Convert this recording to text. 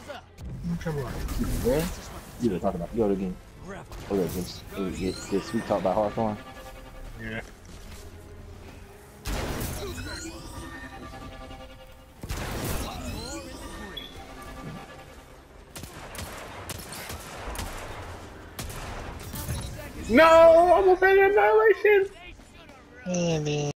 Where? You were talking about Yoda again. Oh, yeah, get sweet talk by Hawthorne. Yeah. No, almost had an annihilation. Yeah, man.